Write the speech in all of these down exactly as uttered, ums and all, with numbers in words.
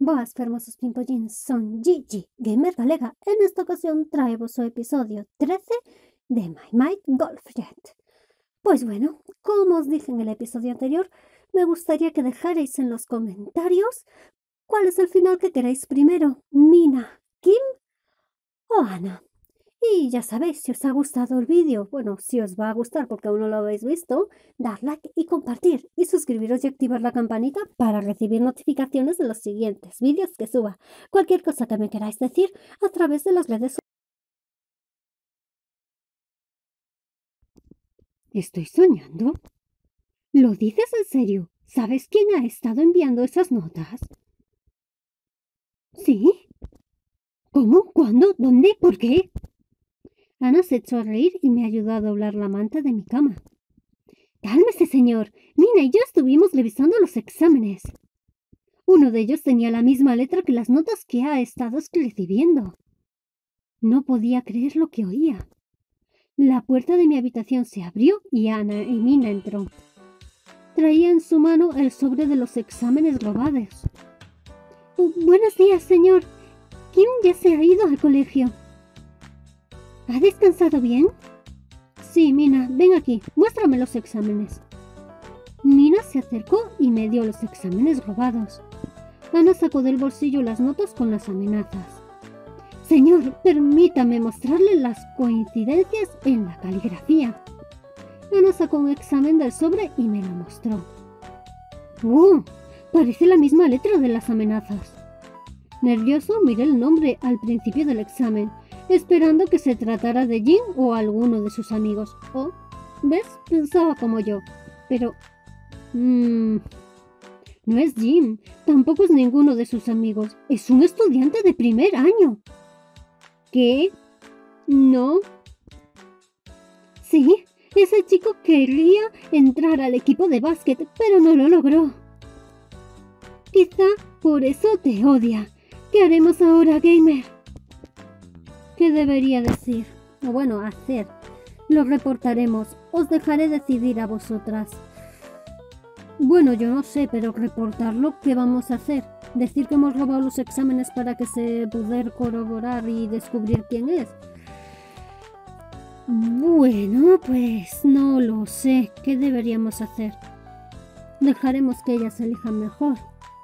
Boas fermosos pimpollins, son Gigi, gamer galega. En esta ocasión traemos el episodio trece de My Might Golf Jet. Pues bueno, como os dije en el episodio anterior, me gustaría que dejarais en los comentarios cuál es el final que queréis primero, Mina, Kim o Ana. Y ya sabéis, si os ha gustado el vídeo, bueno, si os va a gustar porque aún no lo habéis visto, dar like y compartir y suscribiros y activar la campanita para recibir notificaciones de los siguientes vídeos que suba. Cualquier cosa que me queráis decir a través de las redes sociales. ¿Estoy soñando? ¿Lo dices en serio? ¿Sabes quién ha estado enviando esas notas? ¿Sí? ¿Cómo? ¿Cuándo? ¿Dónde? ¿Por qué? Ana se echó a reír y me ayudó a doblar la manta de mi cama. Cálmese, señor. Mina y yo estuvimos revisando los exámenes. Uno de ellos tenía la misma letra que las notas que ha estado recibiendo. No podía creer lo que oía. La puerta de mi habitación se abrió y Ana y Mina entró. Traía en su mano el sobre de los exámenes robados. Uh, buenos días, señor. Kim ya se ha ido al colegio. ¿Ha descansado bien? Sí, Mina, ven aquí, muéstrame los exámenes. Mina se acercó y me dio los exámenes robados. Ana sacó del bolsillo las notas con las amenazas. Señor, permítame mostrarle las coincidencias en la caligrafía. Ana sacó un examen del sobre y me lo mostró. ¡Uh! Parece la misma letra de las amenazas. Nervioso miré el nombre al principio del examen, esperando que se tratara de Jim o alguno de sus amigos. Oh, ¿ves? Pensaba como yo. Pero... Mmm... No es Jim, tampoco es ninguno de sus amigos. Es un estudiante de primer año. ¿Qué? ¿No? Sí, ese chico quería entrar al equipo de básquet, pero no lo logró. Quizá por eso te odia. ¿Qué haremos ahora, gamer? ¿Qué debería decir? O bueno, hacer. Lo reportaremos. Os dejaré decidir a vosotras. Bueno, yo no sé, pero reportarlo, ¿qué vamos a hacer? ¿Decir que hemos robado los exámenes para que se poder corroborar y descubrir quién es? Bueno, pues no lo sé. ¿Qué deberíamos hacer? Dejaremos que ellas elijan mejor.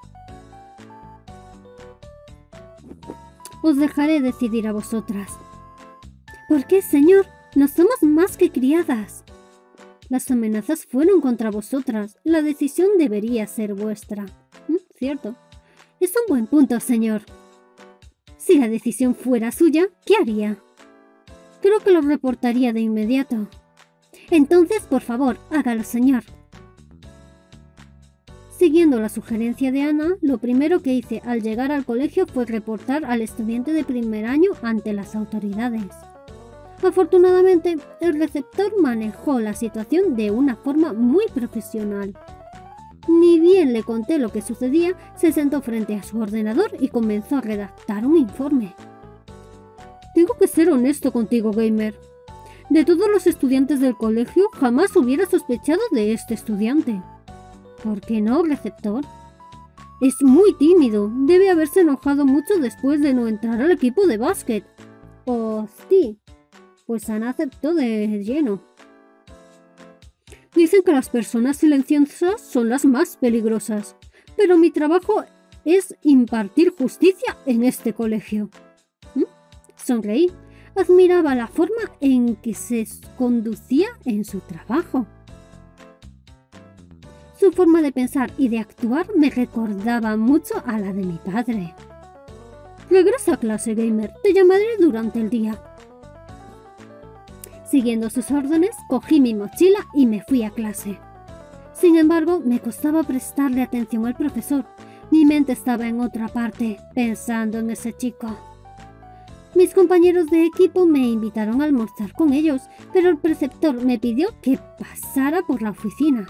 Os dejaré decidir a vosotras. ¿Por qué, señor? No somos más que criadas. Las amenazas fueron contra vosotras. La decisión debería ser vuestra. ¿Mm? ¿Cierto? Es un buen punto, señor. Si la decisión fuera suya, ¿qué haría? Creo que lo reportaría de inmediato. Entonces, por favor, hágalo, señor. Siguiendo la sugerencia de Ana, lo primero que hice al llegar al colegio fue reportar al estudiante de primer año ante las autoridades. Afortunadamente, el receptor manejó la situación de una forma muy profesional. Ni bien le conté lo que sucedía, se sentó frente a su ordenador y comenzó a redactar un informe. Tengo que ser honesto contigo, gamer. De todos los estudiantes del colegio, jamás hubiera sospechado de este estudiante. ¿Por qué no, receptor? Es muy tímido. Debe haberse enojado mucho después de no entrar al equipo de básquet. Oh, sí. Pues Ana aceptó de lleno. Dicen que las personas silenciosas son las más peligrosas, pero mi trabajo es impartir justicia en este colegio. ¿Mm? Sonreí. Admiraba la forma en que se conducía en su trabajo. Su forma de pensar y de actuar me recordaba mucho a la de mi padre. Regresa a clase, gamer. Te llamaré durante el día. Siguiendo sus órdenes, cogí mi mochila y me fui a clase. Sin embargo, me costaba prestarle atención al profesor. Mi mente estaba en otra parte, pensando en ese chico. Mis compañeros de equipo me invitaron a almorzar con ellos, pero el preceptor me pidió que pasara por la oficina.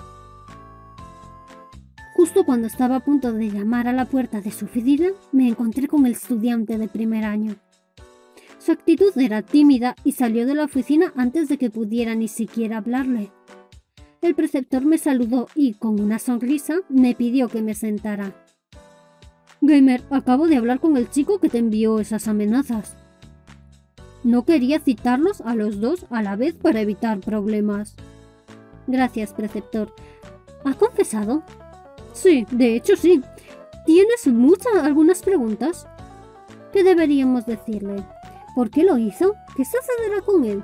Justo cuando estaba a punto de llamar a la puerta de su oficina, me encontré con el estudiante de primer año. Su actitud era tímida y salió de la oficina antes de que pudiera ni siquiera hablarle. El preceptor me saludó y, con una sonrisa, me pidió que me sentara. Gamer, acabo de hablar con el chico que te envió esas amenazas. No quería citarlos a los dos a la vez para evitar problemas. Gracias, preceptor. ¿Ha confesado? Sí, de hecho sí. ¿Tienes muchas, algunas preguntas? ¿Qué deberíamos decirle? ¿Por qué lo hizo? ¿Qué sucederá con él?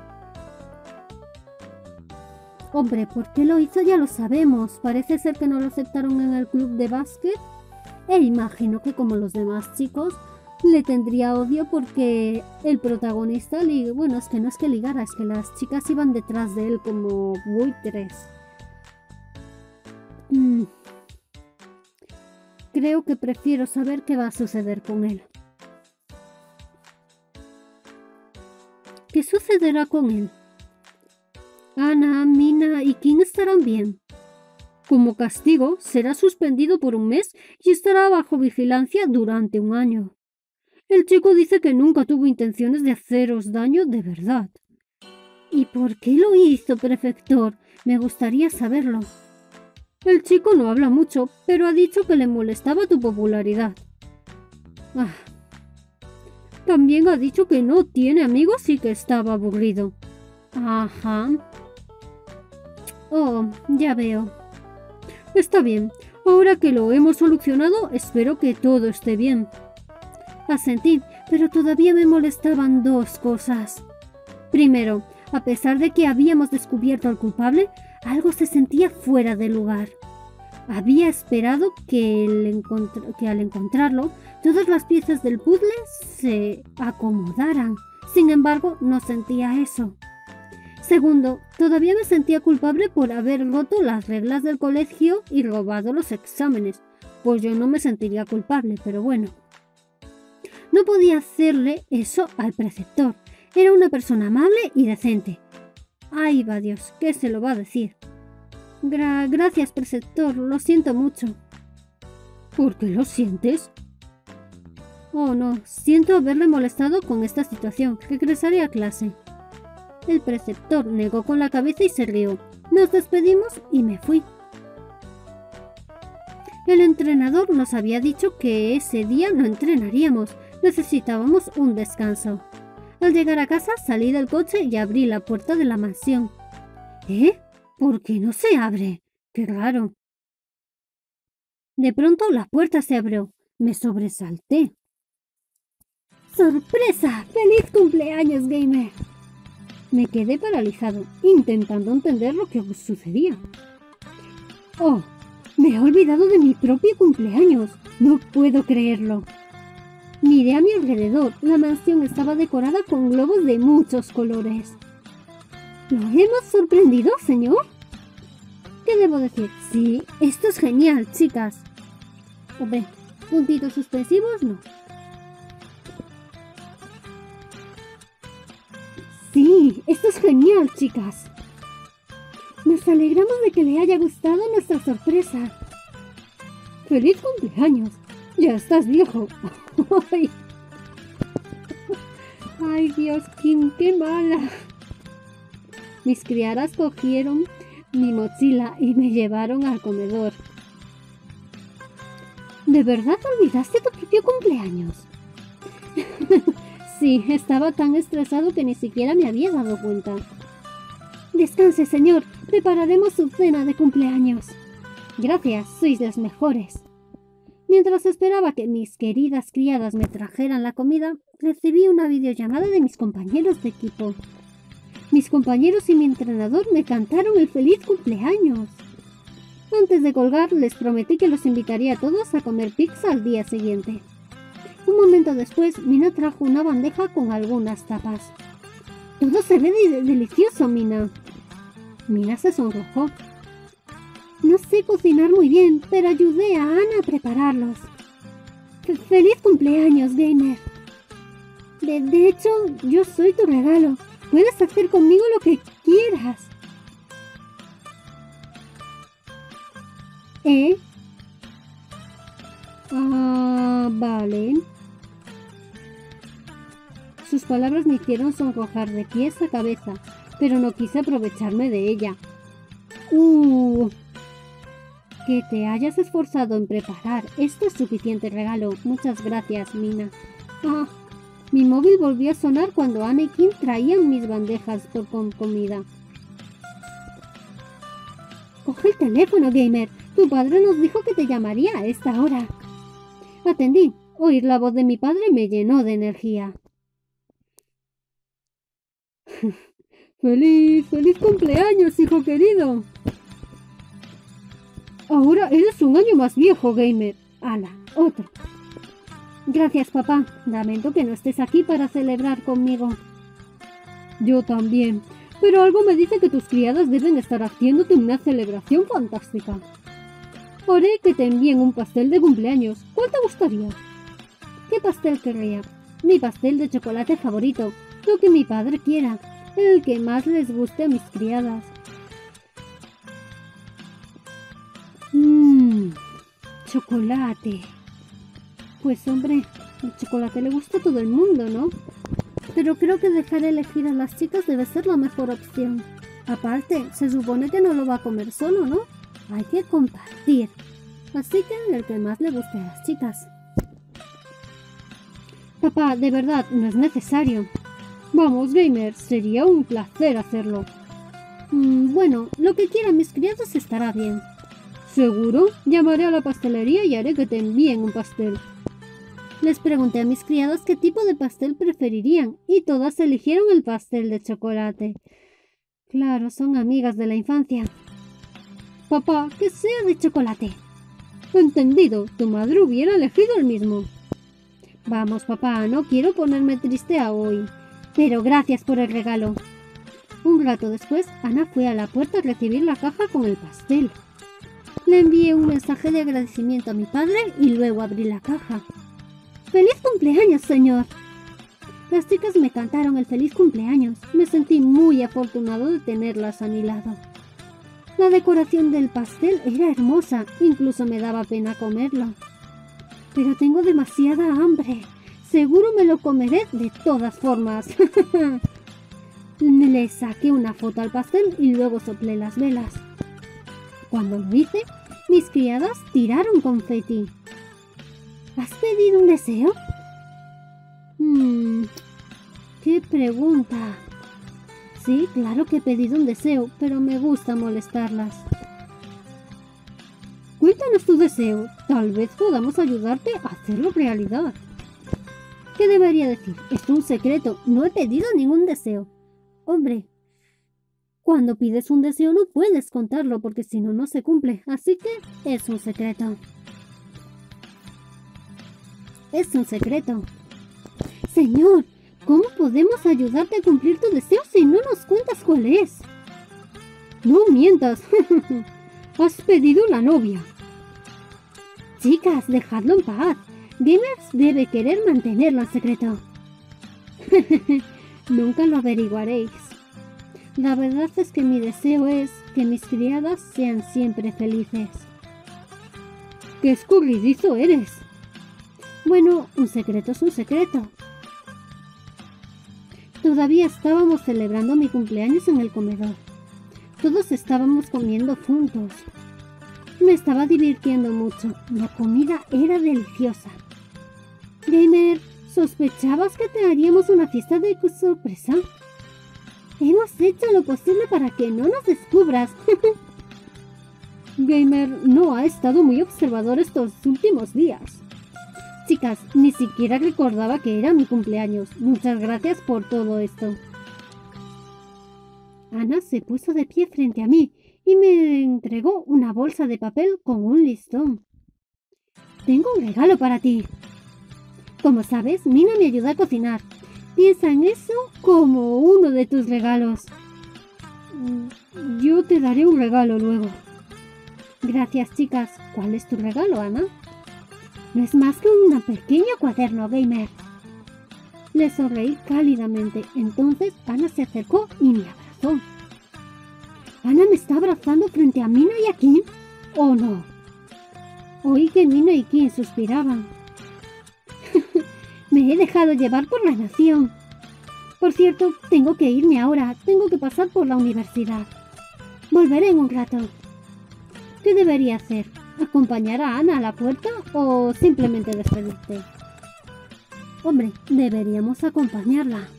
Hombre, ¿por qué lo hizo? Ya lo sabemos. Parece ser que no lo aceptaron en el club de básquet. E imagino que como los demás chicos, le tendría odio porque el protagonista, bueno, es que no es que ligara, es que las chicas iban detrás de él como buitres. Mm. Creo que prefiero saber qué va a suceder con él. ¿Qué sucederá con él? Ana, Mina y King estarán bien. Como castigo, será suspendido por un mes y estará bajo vigilancia durante un año. El chico dice que nunca tuvo intenciones de haceros daño de verdad. ¿Y por qué lo hizo, prefector? Me gustaría saberlo. El chico no habla mucho, pero ha dicho que le molestaba tu popularidad. Ah. También ha dicho que no tiene amigos y que estaba aburrido. Ajá. Oh, ya veo. Está bien. Ahora que lo hemos solucionado, espero que todo esté bien. Asentí, pero todavía me molestaban dos cosas. Primero, a pesar de que habíamos descubierto al culpable, algo se sentía fuera de lugar. Había esperado que, el que al encontrarlo, todas las piezas del puzzle se acomodaran. Sin embargo, no sentía eso. Segundo, todavía me sentía culpable por haber roto las reglas del colegio y robado los exámenes. Pues yo no me sentiría culpable, pero bueno. No podía hacerle eso al preceptor. Era una persona amable y decente. Ay, va Dios, ¿qué se lo va a decir? Gra- gracias, preceptor, lo siento mucho. ¿Por qué lo sientes? Oh, no, siento haberle molestado con esta situación. Regresaré a clase. El preceptor negó con la cabeza y se rió. Nos despedimos y me fui. El entrenador nos había dicho que ese día no entrenaríamos. Necesitábamos un descanso. Al llegar a casa salí del coche y abrí la puerta de la mansión. ¿Eh? ¿Por qué no se abre? ¡Qué raro! De pronto la puerta se abrió. Me sobresalté. ¡Sorpresa! ¡Feliz cumpleaños, gamer! Me quedé paralizado, intentando entender lo que sucedía. ¡Oh! Me he olvidado de mi propio cumpleaños. No puedo creerlo. Miré a mi alrededor. La mansión estaba decorada con globos de muchos colores. ¿Lo hemos sorprendido, señor? ¿Qué debo decir? Sí, esto es genial, chicas. Hombre, puntitos suspensivos no. Sí, esto es genial, chicas. Nos alegramos de que le haya gustado nuestra sorpresa. ¡Feliz cumpleaños! Ya estás viejo. Ay, Ay Dios, Kim, qué mala. Mis criadas cogieron mi mochila y me llevaron al comedor. ¿De verdad olvidaste tu propio cumpleaños? Sí, estaba tan estresado que ni siquiera me había dado cuenta. Descanse, señor. Prepararemos su cena de cumpleaños. Gracias, sois las mejores. Mientras esperaba que mis queridas criadas me trajeran la comida, recibí una videollamada de mis compañeros de equipo. Mis compañeros y mi entrenador me cantaron el feliz cumpleaños. Antes de colgar, les prometí que los invitaría a todos a comer pizza al día siguiente. Un momento después, Mina trajo una bandeja con algunas tapas. Todo se ve de delicioso, Mina. Mina se sonrojó. No sé cocinar muy bien, pero ayudé a Ana a prepararlos. ¡Feliz cumpleaños, gamer! De, de hecho, yo soy tu regalo. Puedes hacer conmigo lo que quieras. ¿Eh? Ah, vale. Sus palabras me hicieron sonrojar de pies a cabeza, pero no quise aprovecharme de ella. Uh. Que te hayas esforzado en preparar este suficiente regalo. Muchas gracias, Mina. Ah, mi móvil volvió a sonar cuando Ana y Kim traían mis bandejas por con comida. Coge el teléfono, Gamer. Tu padre nos dijo que te llamaría a esta hora. Atendí. Oír la voz de mi padre me llenó de energía. ¡Feliz, feliz cumpleaños, hijo querido! Ahora eres un año más viejo, Gamer. Ala, otro. Gracias, papá. Lamento que no estés aquí para celebrar conmigo. Yo también. Pero algo me dice que tus criadas deben estar haciéndote una celebración fantástica. Haré que te envíen un pastel de cumpleaños. ¿Cuál te gustaría? ¿Qué pastel querría? Mi pastel de chocolate favorito. Lo que mi padre quiera. El que más les guste a mis criadas. Mmm, chocolate. Pues hombre, el chocolate le gusta a todo el mundo, ¿no? Pero creo que dejar elegir a las chicas debe ser la mejor opción. Aparte, se supone que no lo va a comer solo, ¿no? Hay que compartir. Así que el que más le guste a las chicas. Papá, de verdad, no es necesario. Vamos, Gamer, sería un placer hacerlo. Mm, bueno, lo que quieran mis criados estará bien. ¿Seguro? Llamaré a la pastelería y haré que te envíen un pastel. Les pregunté a mis criadas qué tipo de pastel preferirían y todas eligieron el pastel de chocolate. Claro, son amigas de la infancia. Papá, que sea de chocolate. Entendido, tu madre hubiera elegido el mismo. Vamos, papá, no quiero ponerme triste a hoy. Pero gracias por el regalo. Un rato después, Ana fue a la puerta a recibir la caja con el pastel. Le envié un mensaje de agradecimiento a mi padre y luego abrí la caja. ¡Feliz cumpleaños, señor! Las chicas me cantaron el feliz cumpleaños. Me sentí muy afortunado de tenerlas a mi lado. La decoración del pastel era hermosa, incluso me daba pena comerlo. Pero tengo demasiada hambre. Seguro me lo comeré de todas formas. Le saqué una foto al pastel y luego soplé las velas. Cuando lo hice, mis criadas tiraron confeti. ¿Has pedido un deseo? Hmm, ¿qué pregunta? Sí, claro que he pedido un deseo, pero me gusta molestarlas. Cuéntanos tu deseo. Tal vez podamos ayudarte a hacerlo realidad. ¿Qué debería decir? Es un secreto. No he pedido ningún deseo. Hombre, cuando pides un deseo no puedes contarlo porque si no, no se cumple. Así que es un secreto. Es un secreto. Señor, ¿cómo podemos ayudarte a cumplir tu deseo si no nos cuentas cuál es? No mientas. Has pedido la novia. Chicas, dejadlo en paz. Gamers debe querer mantenerlo en secreto. Nunca lo averiguaréis. La verdad es que mi deseo es que mis criadas sean siempre felices. ¡Qué escurridizo eres! Bueno, un secreto es un secreto. Todavía estábamos celebrando mi cumpleaños en el comedor. Todos estábamos comiendo juntos. Me estaba divirtiendo mucho. La comida era deliciosa. Gamer, ¿sospechabas que te haríamos una fiesta de sorpresa? Hemos hecho lo posible para que no nos descubras. Gamer no ha estado muy observador estos últimos días. Chicas, ni siquiera recordaba que era mi cumpleaños. Muchas gracias por todo esto. Ana se puso de pie frente a mí y me entregó una bolsa de papel con un listón. Tengo un regalo para ti. Como sabes, Mina me ayuda a cocinar. Piensa en eso como uno de tus regalos. Yo te daré un regalo luego. Gracias, chicas. ¿Cuál es tu regalo, Ana? No es más que un pequeño cuaderno, Gamer. Le sonreí cálidamente. Entonces Ana se acercó y me abrazó. ¿Ana me está abrazando frente a Mina y a Kim? ¿O no? Oí que Mina y Kim suspiraban. Me he dejado llevar por la emoción. Por cierto, tengo que irme ahora. Tengo que pasar por la universidad. Volveré en un rato. ¿Qué debería hacer? ¿Acompañar a Ana a la puerta o simplemente despedirte? Hombre, deberíamos acompañarla.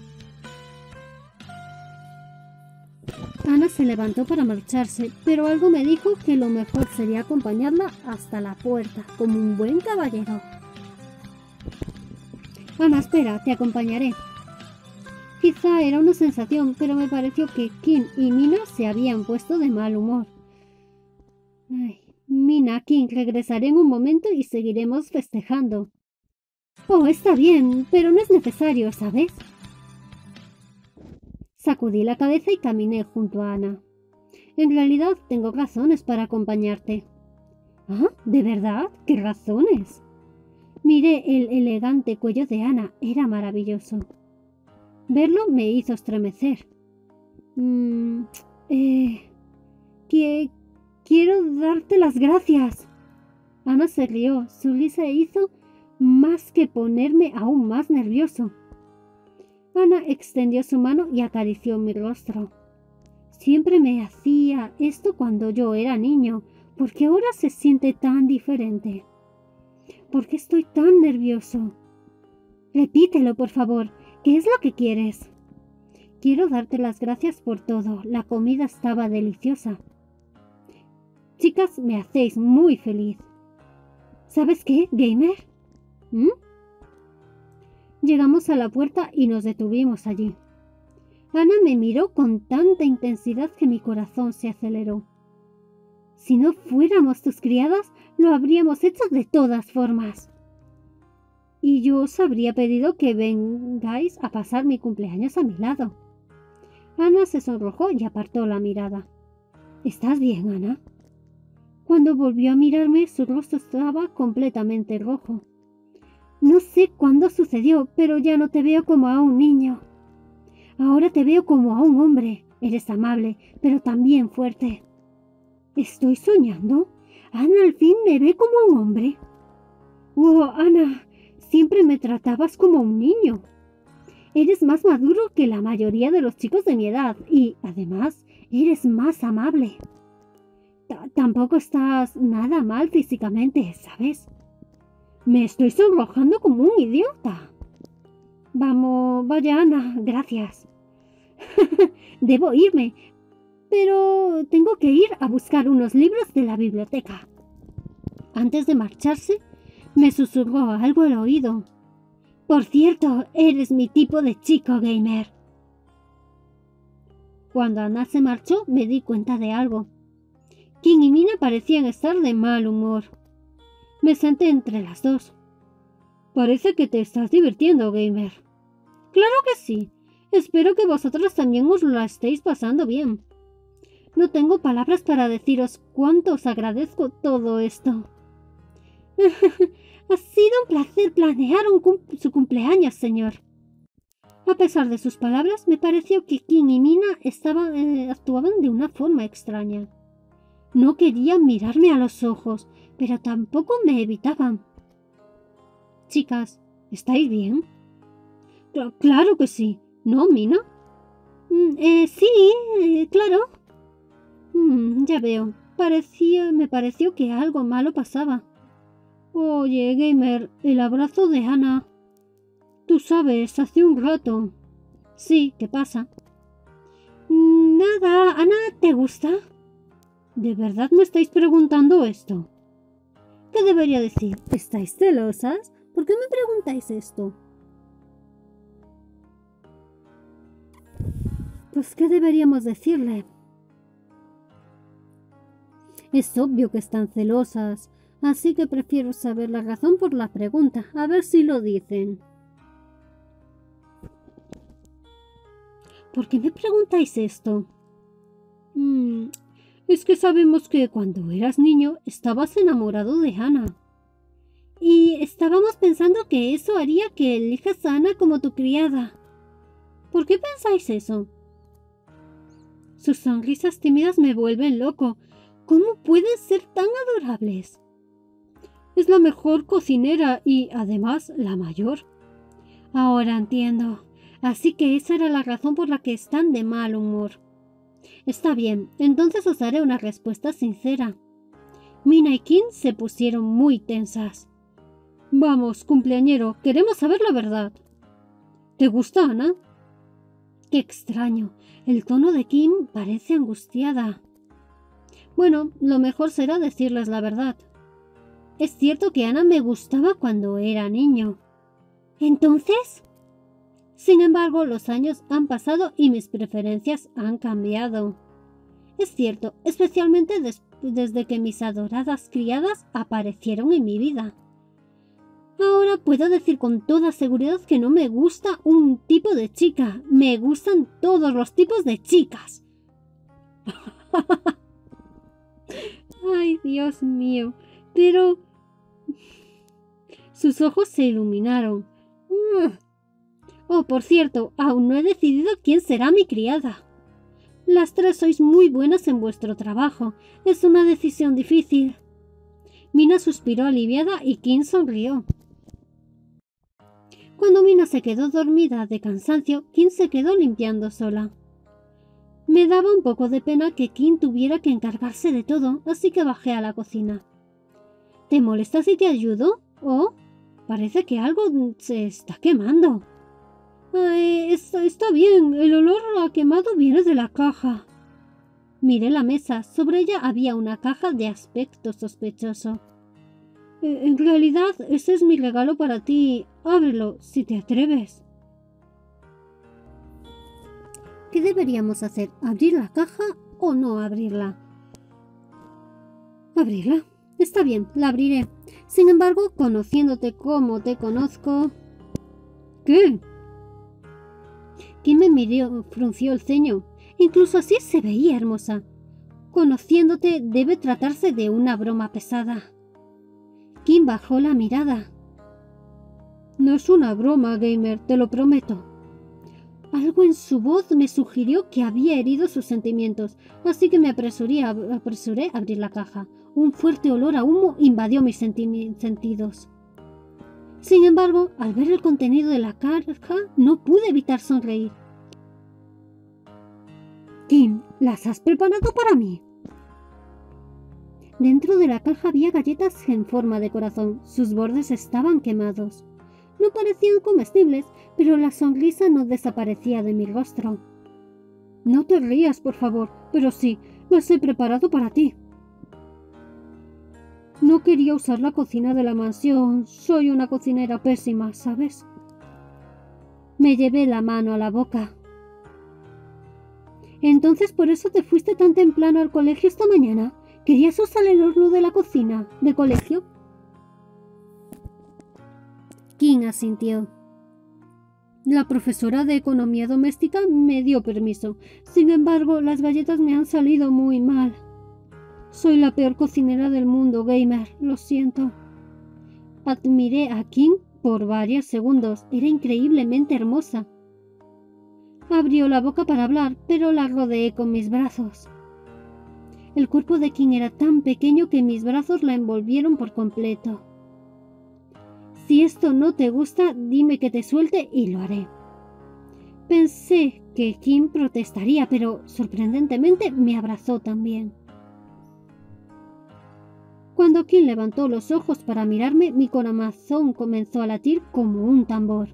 Ana se levantó para marcharse, pero algo me dijo que lo mejor sería acompañarla hasta la puerta, como un buen caballero. Ana, espera, te acompañaré. Quizá era una sensación, pero me pareció que Kim y Mina se habían puesto de mal humor. Ay, Mina, Kim, regresaré en un momento y seguiremos festejando. Oh, está bien, pero no es necesario, ¿sabes? Sacudí la cabeza y caminé junto a Ana. En realidad tengo razones para acompañarte. ¿Ah? ¿De verdad? ¿Qué razones? Miré el elegante cuello de Ana. Era maravilloso. Verlo me hizo estremecer. Mm, eh, que, quiero darte las gracias. Ana se rió. Su risa hizo más que ponerme aún más nervioso. Ana extendió su mano y acarició mi rostro. Siempre me hacía esto cuando yo era niño. ¿Por qué ahora se siente tan diferente? ¿Por qué estoy tan nervioso? Repítelo, por favor. ¿Qué es lo que quieres? Quiero darte las gracias por todo. La comida estaba deliciosa. Chicas, me hacéis muy feliz. ¿Sabes qué, gamer? ¿Mm? Llegamos a la puerta y nos detuvimos allí. Ana me miró con tanta intensidad que mi corazón se aceleró. Si no fuéramos tus criadas, lo habríamos hecho de todas formas. Y yo os habría pedido que vengáis a pasar mi cumpleaños a mi lado. Ana se sonrojó y apartó la mirada. ¿Estás bien, Ana? Cuando volvió a mirarme, su rostro estaba completamente rojo. No sé cuándo sucedió, pero ya no te veo como a un niño. Ahora te veo como a un hombre. Eres amable, pero también fuerte. ¿Estoy soñando? Ana al fin me ve como a un hombre. Oh, Ana, siempre me tratabas como un niño. Eres más maduro que la mayoría de los chicos de mi edad y, además, eres más amable. T- tampoco estás nada mal físicamente, ¿sabes? Me estoy sonrojando como un idiota. Vamos, vaya Ana, gracias. Debo irme, pero tengo que ir a buscar unos libros de la biblioteca. Antes de marcharse, me susurró algo al oído. Por cierto, eres mi tipo de chico gamer. Cuando Ana se marchó, me di cuenta de algo. Kim y Mina parecían estar de mal humor. Me senté entre las dos. Parece que te estás divirtiendo, gamer. Claro que sí. Espero que vosotros también os lo estéis pasando bien. No tengo palabras para deciros cuánto os agradezco todo esto. Ha sido un placer planear un cum su cumpleaños, señor. A pesar de sus palabras, me pareció que Kim y Mina estaban, eh, actuaban de una forma extraña. No querían mirarme a los ojos, pero tampoco me evitaban. Chicas, ¿estáis bien? Cl- claro que sí. ¿No, Mina? Mm, eh, sí, eh, claro. Mm, ya veo. Parecía, me pareció que algo malo pasaba. Oye, gamer, el abrazo de Ana. Tú sabes, hace un rato. Sí, ¿qué pasa? Nada, Ana, ¿te gusta? ¿De verdad me estáis preguntando esto? ¿Qué debería decir? ¿Estáis celosas? ¿Por qué me preguntáis esto? Pues, ¿qué deberíamos decirle? Es obvio que están celosas, así que prefiero saber la razón por la pregunta, a ver si lo dicen. ¿Por qué me preguntáis esto? Hmm, es que sabemos que cuando eras niño estabas enamorado de Ana. Y estábamos pensando que eso haría que elijas a Ana como tu criada. ¿Por qué pensáis eso? Sus sonrisas tímidas me vuelven loco. ¿Cómo pueden ser tan adorables? Es la mejor cocinera y, además, la mayor. Ahora entiendo. Así que esa era la razón por la que están de mal humor. Está bien, entonces os daré una respuesta sincera. Mina y Kim se pusieron muy tensas. Vamos, cumpleañero, queremos saber la verdad. ¿Te gusta Ana? Qué extraño. El tono de Kim parece angustiada. Bueno, lo mejor será decirles la verdad. Es cierto que Ana me gustaba cuando era niño. ¿Entonces? Sin embargo, los años han pasado y mis preferencias han cambiado. Es cierto, especialmente des- desde que mis adoradas criadas aparecieron en mi vida. Ahora puedo decir con toda seguridad que no me gusta un tipo de chica. Me gustan todos los tipos de chicas. Ay, Dios mío. Pero... Sus ojos se iluminaron. Oh, por cierto, aún no he decidido quién será mi criada. Las tres sois muy buenas en vuestro trabajo. Es una decisión difícil. Mina suspiró aliviada y Kim sonrió. Cuando Mina se quedó dormida de cansancio, Kim se quedó limpiando sola. Me daba un poco de pena que Kim tuviera que encargarse de todo, así que bajé a la cocina. ¿Te molesta si te ayudo? Oh, parece que algo se está quemando. Ay, está, está bien, el olor a quemado viene de la caja. Miré la mesa, sobre ella había una caja de aspecto sospechoso. En realidad, ese es mi regalo para ti. Ábrelo, si te atreves. ¿Qué deberíamos hacer? ¿Abrir la caja o no abrirla? Abrirla. Está bien, la abriré. Sin embargo, conociéndote como te conozco... ¿Qué? Kim me miró, frunció el ceño. Incluso así se veía hermosa. Conociéndote debe tratarse de una broma pesada. Kim bajó la mirada. No es una broma, gamer, te lo prometo. Algo en su voz me sugirió que había herido sus sentimientos, así que me apresuré a, apresuré a abrir la caja. Un fuerte olor a humo invadió mis sentidos. Sin embargo, al ver el contenido de la caja, no pude evitar sonreír. Kim, ¿las has preparado para mí? Dentro de la caja había galletas en forma de corazón. Sus bordes estaban quemados. No parecían comestibles, pero la sonrisa no desaparecía de mi rostro. No te rías, por favor, pero sí, las he preparado para ti. No quería usar la cocina de la mansión. Soy una cocinera pésima, ¿sabes? Me llevé la mano a la boca. Entonces por eso te fuiste tan temprano al colegio esta mañana. ¿Querías usar el horno de la cocina del colegio? Kim asintió. La profesora de economía doméstica me dio permiso. Sin embargo, las galletas me han salido muy mal. Soy la peor cocinera del mundo, gamer. Lo siento. Admiré a Kim por varios segundos. Era increíblemente hermosa. Abrió la boca para hablar, pero la rodeé con mis brazos. El cuerpo de Kim era tan pequeño que mis brazos la envolvieron por completo. Si esto no te gusta, dime que te suelte y lo haré. Pensé que Kim protestaría, pero sorprendentemente me abrazó también. Cuando Kim levantó los ojos para mirarme, mi corazón comenzó a latir como un tambor.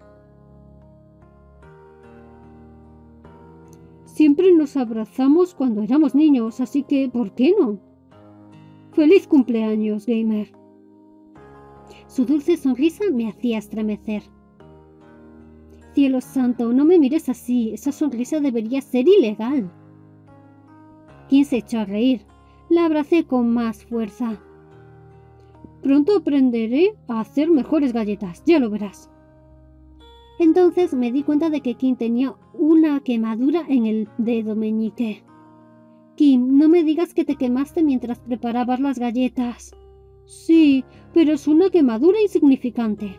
Siempre nos abrazamos cuando éramos niños, así que ¿por qué no? ¡Feliz cumpleaños, gamer! Su dulce sonrisa me hacía estremecer. Cielo santo, no me mires así. Esa sonrisa debería ser ilegal. Kim se echó a reír. La abracé con más fuerza. Pronto aprenderé a hacer mejores galletas, ya lo verás. Entonces me di cuenta de que Kim tenía una quemadura en el dedo meñique. Kim, no me digas que te quemaste mientras preparabas las galletas. Sí, pero es una quemadura insignificante.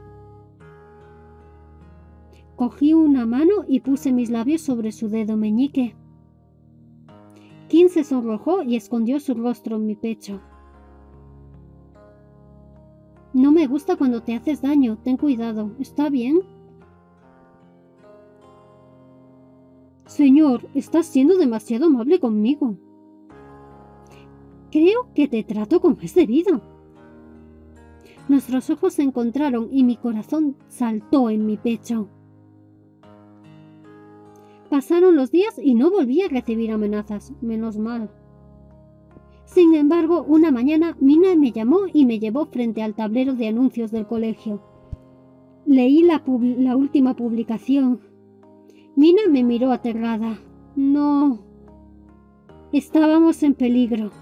Cogí una mano y puse mis labios sobre su dedo meñique. Kim se sonrojó y escondió su rostro en mi pecho. No me gusta cuando te haces daño, ten cuidado, ¿está bien? Señor, estás siendo demasiado amable conmigo. Creo que te trato como es debido. Nuestros ojos se encontraron y mi corazón saltó en mi pecho. Pasaron los días y no volví a recibir amenazas, menos mal. Sin embargo, una mañana Mina me llamó y me llevó frente al tablero de anuncios del colegio. Leí la, la última publicación. Mina me miró aterrada. No. Estábamos en peligro.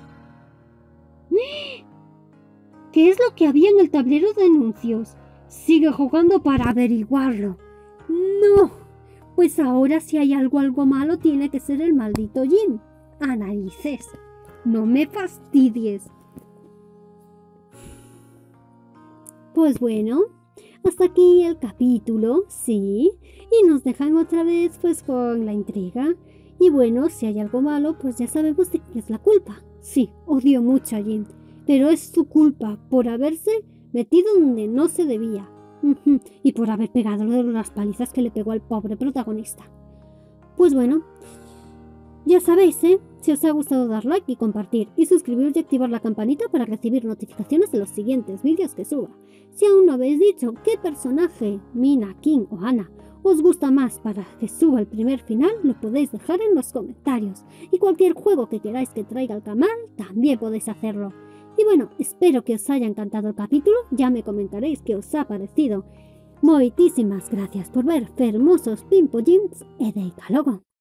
¿Qué es lo que había en el tablero de anuncios? Sigue jugando para averiguarlo. No. Pues ahora si hay algo algo malo tiene que ser el maldito Jim. A narices. No me fastidies. Pues bueno, hasta aquí el capítulo, sí. Y nos dejan otra vez pues con la intriga. Y bueno, si hay algo malo, pues ya sabemos de qué es la culpa. Sí, odio mucho a Jim. Pero es su culpa por haberse metido donde no se debía. Y por haber pegado las palizas que le pegó al pobre protagonista. Pues bueno, ya sabéis, ¿eh? Si os ha gustado, dar like y compartir, y suscribiros y activar la campanita para recibir notificaciones de los siguientes vídeos que suba. Si aún no habéis dicho qué personaje, Mina, King o Anna, os gusta más para que suba el primer final, lo podéis dejar en los comentarios. Y cualquier juego que queráis que traiga al canal, también podéis hacerlo. Y bueno, espero que os haya encantado el capítulo, ya me comentaréis qué os ha parecido. Moitísimas gracias por ver, fermosos Pimpollims e de logo.